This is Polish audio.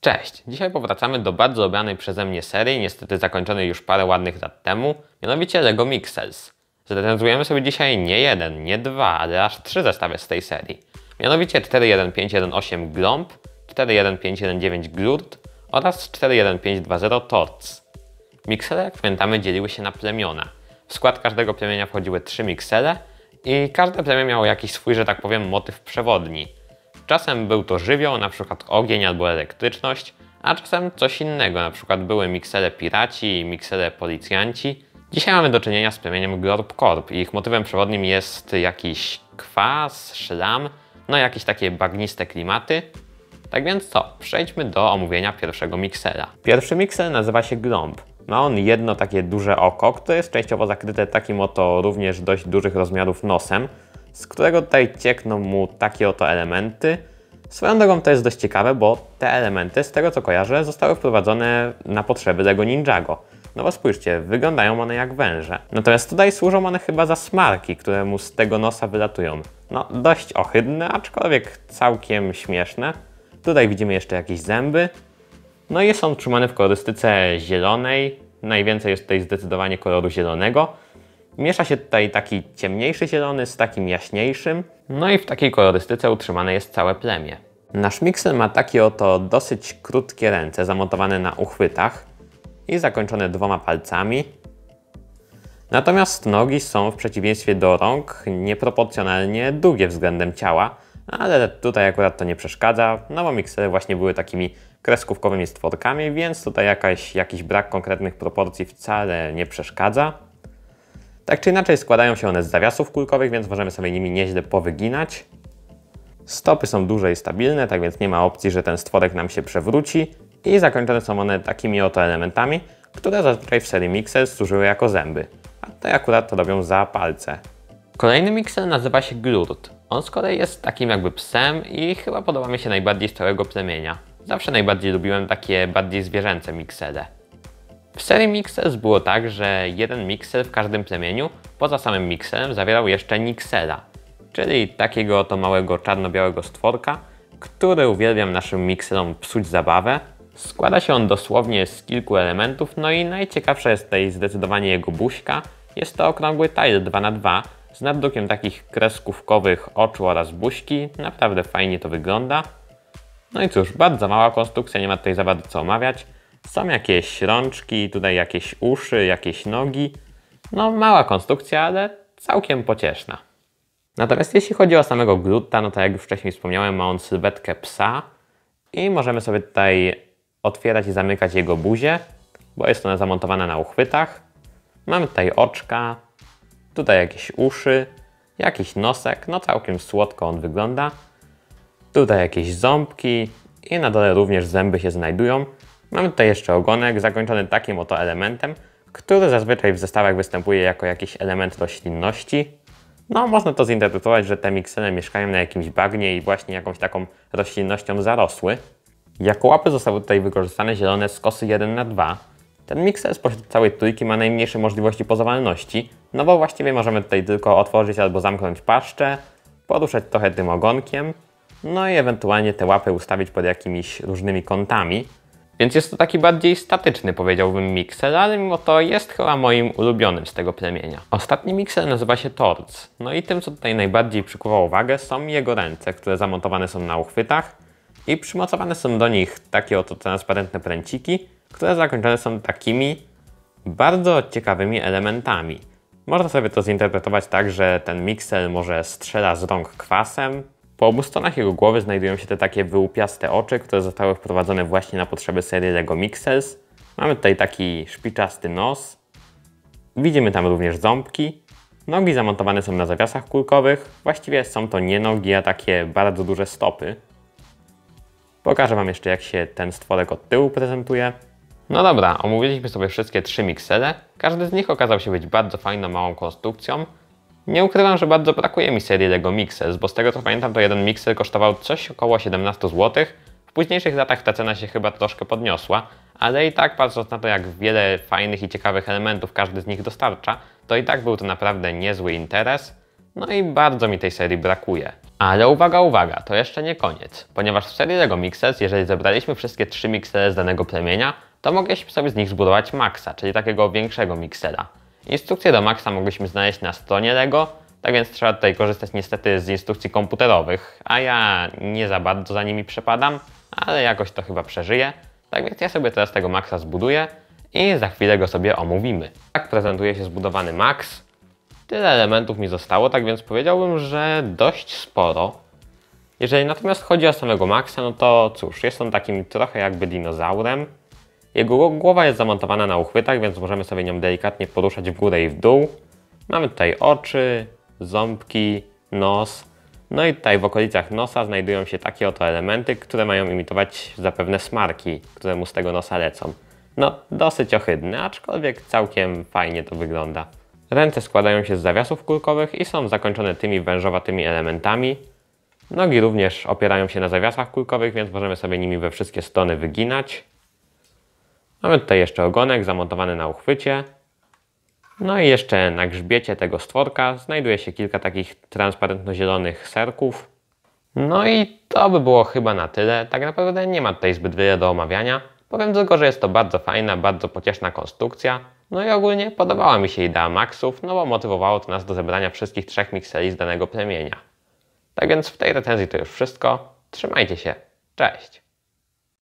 Cześć! Dzisiaj powracamy do bardzo lubianej przeze mnie serii, niestety zakończonej już parę ładnych lat temu, mianowicie LEGO Mixels. Zrecenzujemy sobie dzisiaj nie jeden, nie dwa, ale aż 3 zestawy z tej serii. Mianowicie 41518 Glomb, 41519 Glurt oraz 41520 Torts. Miksele, jak pamiętamy, dzieliły się na plemiona. W skład każdego plemienia wchodziły 3 miksele i każde plemię miało jakiś swój, że tak powiem, motyw przewodni. Czasem był to żywioł, na przykład ogień albo elektryczność, a czasem coś innego, na przykład były miksele piraci i miksele policjanci. Dzisiaj mamy do czynienia z plemieniem Glorp Corp i ich motywem przewodnim jest jakiś kwas, szlam, no jakieś takie bagniste klimaty. Tak więc co, przejdźmy do omówienia pierwszego miksela. Pierwszy miksel nazywa się Glomb. Ma on jedno takie duże oko, które jest częściowo zakryte takim oto również dość dużych rozmiarów nosem, z którego tutaj ciekną mu takie oto elementy. Swoją drogą to jest dość ciekawe, bo te elementy, z tego co kojarzę, zostały wprowadzone na potrzeby LEGO Ninjago. No bo spójrzcie, wyglądają one jak węże. Natomiast tutaj służą one chyba za smarki, które mu z tego nosa wylatują. No dość ohydne, aczkolwiek całkiem śmieszne. Tutaj widzimy jeszcze jakieś zęby. No i jest on trzymany w kolorystyce zielonej. Najwięcej jest tutaj zdecydowanie koloru zielonego. Miesza się tutaj taki ciemniejszy zielony z takim jaśniejszym. No i w takiej kolorystyce utrzymane jest całe plemię. Nasz miksel ma takie oto dosyć krótkie ręce zamontowane na uchwytach i zakończone 2 palcami. Natomiast nogi są w przeciwieństwie do rąk nieproporcjonalnie długie względem ciała, ale tutaj akurat to nie przeszkadza, no bo miksele właśnie były takimi kreskówkowymi stworkami, więc tutaj jakiś brak konkretnych proporcji wcale nie przeszkadza. Tak czy inaczej składają się one z zawiasów kulkowych, więc możemy sobie nimi nieźle powyginać. Stopy są duże i stabilne, tak więc nie ma opcji, że ten stworek nam się przewróci. I zakończone są one takimi oto elementami, które zazwyczaj w serii Mixels służyły jako zęby. A te akurat to robią za palce. Kolejny miksel nazywa się Glurt. On z kolei jest takim jakby psem i chyba podoba mi się najbardziej z całego plemienia. Zawsze najbardziej lubiłem takie bardziej zwierzęce miksele. W serii Mixels było tak, że jeden miksel w każdym plemieniu, poza samym mikselem, zawierał jeszcze niksela, czyli takiego oto małego czarno-białego stworka, który uwielbiam naszym mikselom psuć zabawę. Składa się on dosłownie z kilku elementów, no i najciekawsza jest tutaj zdecydowanie jego buźka. Jest to okrągły tile 2×2 z naddrukiem takich kreskówkowych oczu oraz buźki. Naprawdę fajnie to wygląda. No i cóż, bardzo mała konstrukcja, nie ma tutaj za bardzo co omawiać. Są jakieś rączki, tutaj jakieś uszy, jakieś nogi. No mała konstrukcja, ale całkiem pocieszna. Natomiast jeśli chodzi o samego Glutta, no to jak już wcześniej wspomniałem, ma on sylwetkę psa. I możemy sobie tutaj otwierać i zamykać jego buzię, bo jest ona zamontowana na uchwytach. Mamy tutaj oczka, tutaj jakieś uszy, jakiś nosek, no całkiem słodko on wygląda. Tutaj jakieś ząbki i na dole również zęby się znajdują. Mamy tutaj jeszcze ogonek zakończony takim oto elementem, który zazwyczaj w zestawach występuje jako jakiś element roślinności. No, można to zinterpretować, że te miksele mieszkają na jakimś bagnie i właśnie jakąś taką roślinnością zarosły. Jako łapy zostały tutaj wykorzystane zielone skosy 1×2. Ten miksel spośród całej trójki ma najmniejsze możliwości pozowalności, no bo właściwie możemy tutaj tylko otworzyć albo zamknąć paszczę, poruszać trochę tym ogonkiem, no i ewentualnie te łapy ustawić pod jakimiś różnymi kątami. Więc jest to taki bardziej statyczny, powiedziałbym, miksel, ale mimo to jest chyba moim ulubionym z tego plemienia. Ostatni miksel nazywa się Torts. No i tym, co tutaj najbardziej przykuwa uwagę, są jego ręce, które zamontowane są na uchwytach i przymocowane są do nich takie oto transparentne pręciki, które zakończone są takimi bardzo ciekawymi elementami. Można sobie to zinterpretować tak, że ten miksel może strzela z rąk kwasem. Po obu stronach jego głowy znajdują się te takie wyłupiaste oczy, które zostały wprowadzone właśnie na potrzeby serii LEGO Mixels. Mamy tutaj taki szpiczasty nos. Widzimy tam również ząbki. Nogi zamontowane są na zawiasach kulkowych. Właściwie są to nie nogi, a takie bardzo duże stopy. Pokażę Wam jeszcze, jak się ten stworek od tyłu prezentuje. No dobra, omówiliśmy sobie wszystkie 3 miksele. Każdy z nich okazał się być bardzo fajną, małą konstrukcją. Nie ukrywam, że bardzo brakuje mi serii LEGO Mixels, bo z tego co pamiętam, to jeden miksel kosztował coś około 17 zł. W późniejszych latach ta cena się chyba troszkę podniosła, ale i tak patrząc na to, jak wiele fajnych i ciekawych elementów każdy z nich dostarcza, to i tak był to naprawdę niezły interes. No i bardzo mi tej serii brakuje. Ale uwaga, uwaga, to jeszcze nie koniec. Ponieważ w serii LEGO Mixers, jeżeli zebraliśmy wszystkie 3 miksery z danego plemienia, to mogliśmy sobie z nich zbudować Maxa, czyli takiego większego miksera. Instrukcje do Maxa mogliśmy znaleźć na stronie LEGO, tak więc trzeba tutaj korzystać niestety z instrukcji komputerowych, a ja nie za bardzo za nimi przepadam, ale jakoś to chyba przeżyję. Tak więc ja sobie teraz tego Maxa zbuduję i za chwilę go sobie omówimy. Tak prezentuje się zbudowany Max. Tyle elementów mi zostało, tak więc powiedziałbym, że dość sporo. Jeżeli natomiast chodzi o samego Maxa, no to cóż, jest on takim trochę jakby dinozaurem. Jego głowa jest zamontowana na uchwytach, więc możemy sobie nią delikatnie poruszać w górę i w dół. Mamy tutaj oczy, ząbki, nos. No i tutaj w okolicach nosa znajdują się takie oto elementy, które mają imitować zapewne smarki, które mu z tego nosa lecą. No, dosyć ohydne, aczkolwiek całkiem fajnie to wygląda. Ręce składają się z zawiasów kulkowych i są zakończone tymi wężowatymi elementami. Nogi również opierają się na zawiasach kulkowych, więc możemy sobie nimi we wszystkie strony wyginać. Mamy tutaj jeszcze ogonek zamontowany na uchwycie. No i jeszcze na grzbiecie tego stworka znajduje się kilka takich transparentno-zielonych serków. No i to by było chyba na tyle. Tak naprawdę nie ma tutaj zbyt wiele do omawiania. Powiem tylko, że jest to bardzo fajna, bardzo pocieszna konstrukcja. No i ogólnie podobała mi się idea Maxów, no bo motywowało to nas do zebrania wszystkich 3 mikseli z danego plemienia. Tak więc w tej recenzji to już wszystko. Trzymajcie się. Cześć!